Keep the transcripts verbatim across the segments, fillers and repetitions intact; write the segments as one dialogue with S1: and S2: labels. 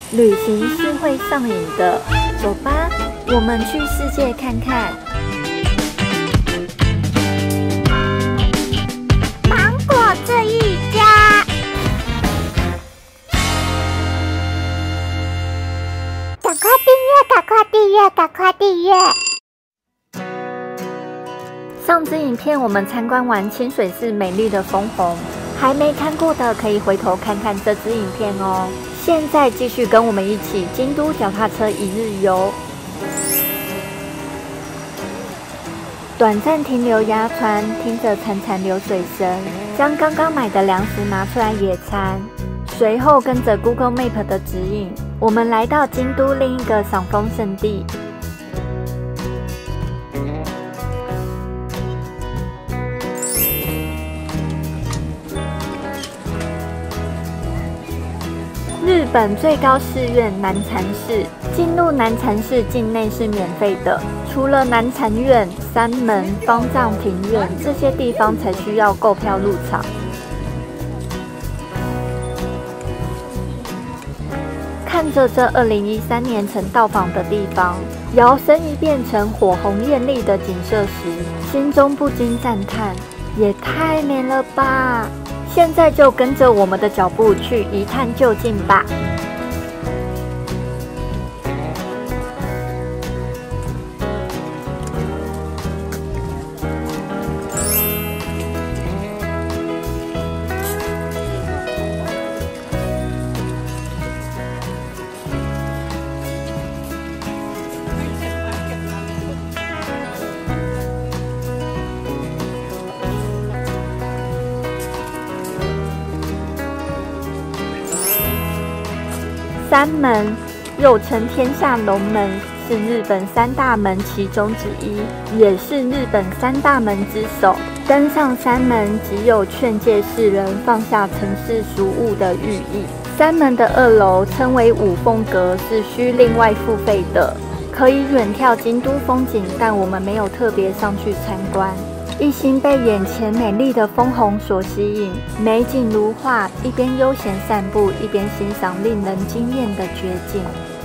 S1: 旅行是会上瘾的，走吧，我们去世界看看。
S2: 芒果这一家，赶快订阅，赶快订阅，赶快订阅！
S1: 上支影片我们参观完清水寺美丽的枫红，还没看过的可以回头看看这支影片哦。现在继续跟我们一起京都脚踏车一日游，短暂停留鸭川，听着潺潺流水声，将刚刚买的粮食拿出来野餐。随后跟着 Google Map 的指引，我们来到京都另一个赏枫胜地。日本最高寺院南禅寺，进入南禅寺境内是免费的，除了南禅院、山门、方丈庭院这些地方才需要购票入场。看着这二零一三年曾到访的地方，摇身一变成火红艳丽的景色时，心中不禁赞叹：也太美了吧！现在就跟着我们的脚步去一探究竟吧。山门又称天下龙门，是日本三大门其中之一，也是日本三大门之首。登上山门，即有劝诫世人放下尘世俗物的寓意。山门的二楼称为五凤阁，是需另外付费的，可以远眺京都风景，但我们没有特别上去参观。一心被眼前美丽的枫红所吸引，美景如画，一边悠闲散步，一边欣赏令人惊艳的绝景。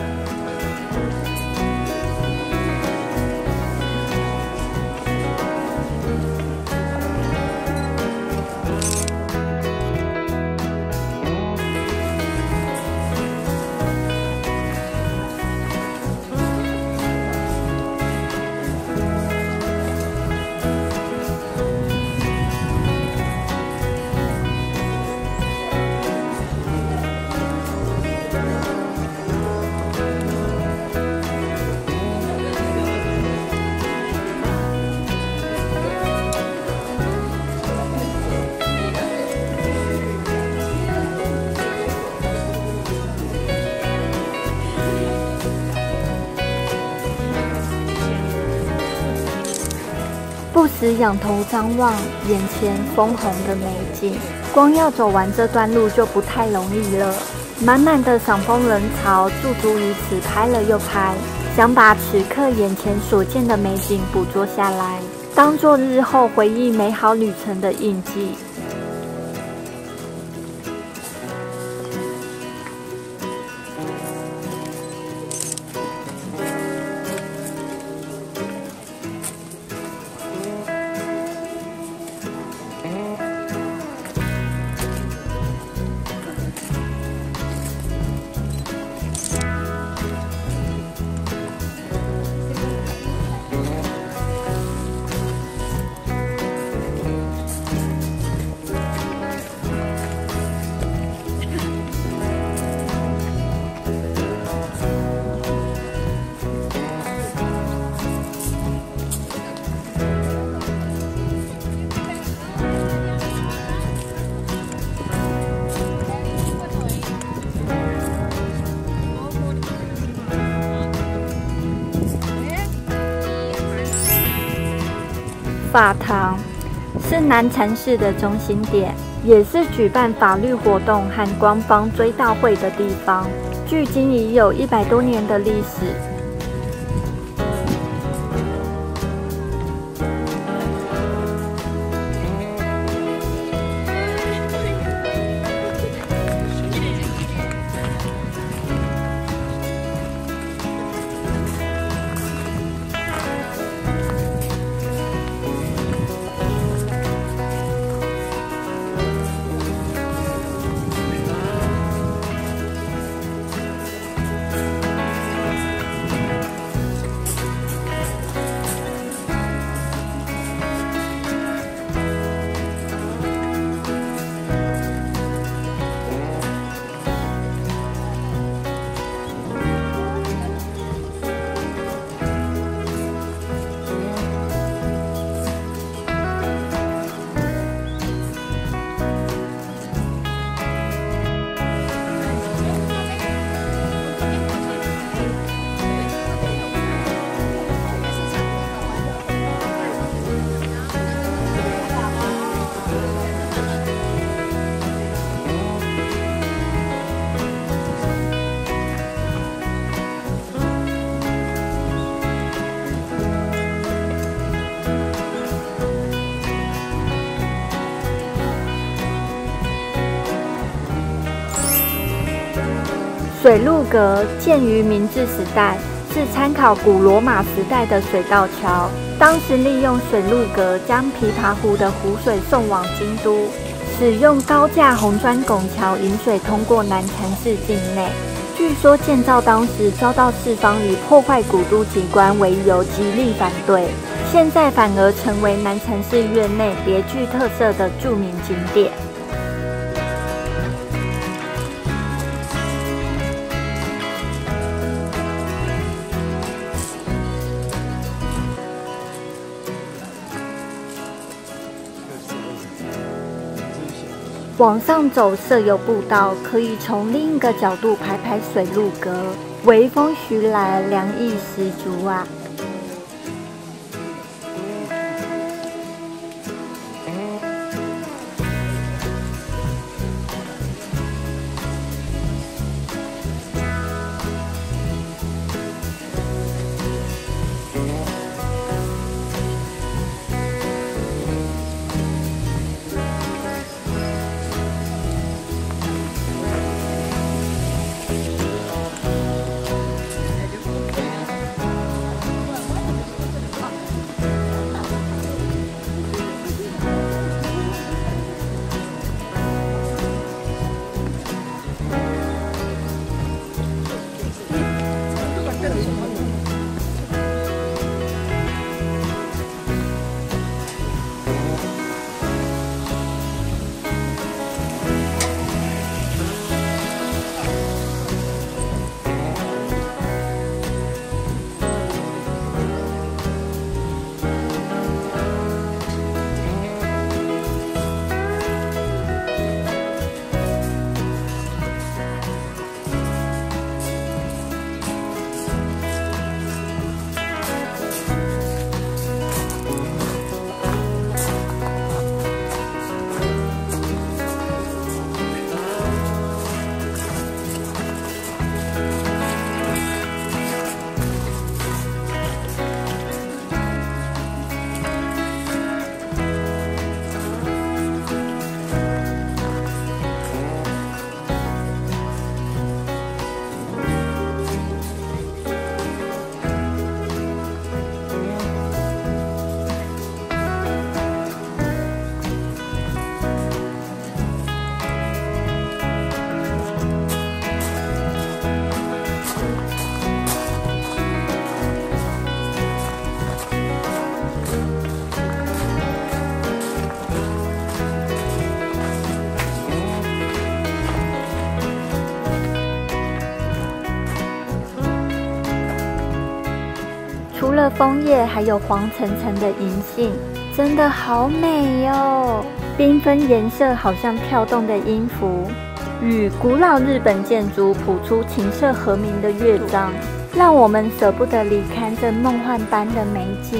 S1: 不时仰头张望眼前枫红的美景，光要走完这段路就不太容易了。满满的赏枫人潮驻足于此，拍了又拍，想把此刻眼前所见的美景捕捉下来，当作日后回忆美好旅程的印记。法堂是南禅寺的中心点，也是举办法律活动和官方追悼会的地方，距今已有一百多年的历史。 水路阁建于明治时代，是参考古罗马时代的水道桥。当时利用水路阁将琵琶湖的湖水送往京都，使用高架红砖拱桥引水通过南禅寺境内。据说建造当时遭到四方以破坏古都景观为由极力反对，现在反而成为南禅寺院内别具特色的著名景点。往上走设有步道，可以从另一个角度拍拍水路阁，微风徐来，凉意十足啊！除了枫叶，还有黄澄澄的银杏，真的好美哟！缤纷颜色好像跳动的音符，与古老日本建筑谱出情色和鸣的乐章，让我们舍不得离开这梦幻般的美景。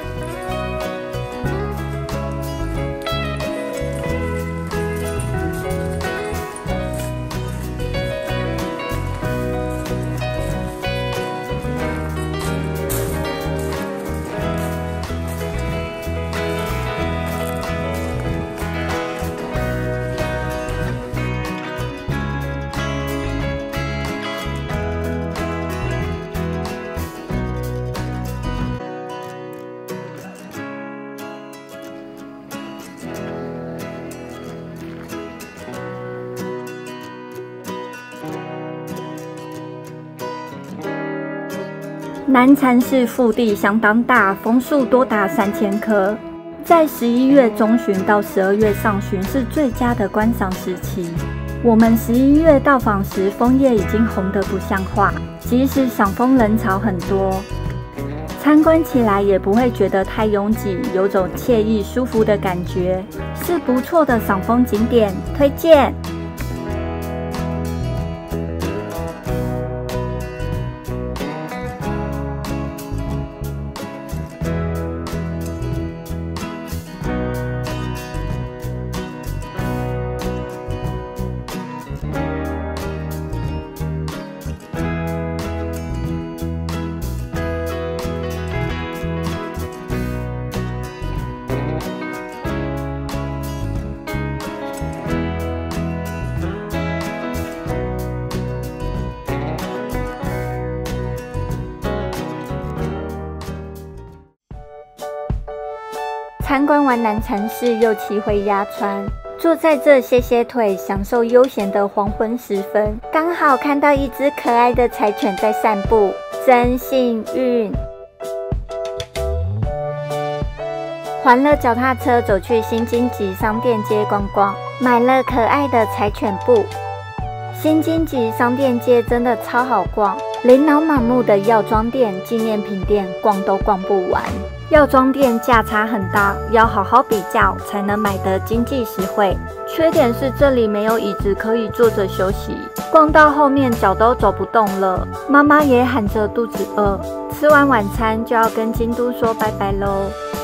S1: 南禅寺腹地相当大，枫树多达三千棵。在十一月中旬到十二月上旬是最佳的观赏时期。我们十一月到访时，枫叶已经红得不像话，即使赏枫人潮很多，参观起来也不会觉得太拥挤，有种惬意舒服的感觉，是不错的赏枫景点，推荐。 参观完南禅寺，又骑回鸭川，坐在这歇歇腿，享受悠闲的黄昏时分。刚好看到一只可爱的柴犬在散步，真幸运。还了脚踏车，走去新津吉商店街逛逛，买了可爱的柴犬布。新津吉商店街真的超好逛，琳琅满目的药妆店、纪念品店，逛都逛不完。药妆店价差很大，要好好比较才能买得经济实惠。缺点是这里没有椅子可以坐着休息，逛到后面脚都走不动了。妈妈也喊着肚子饿，吃完晚餐就要跟京都说拜拜喽。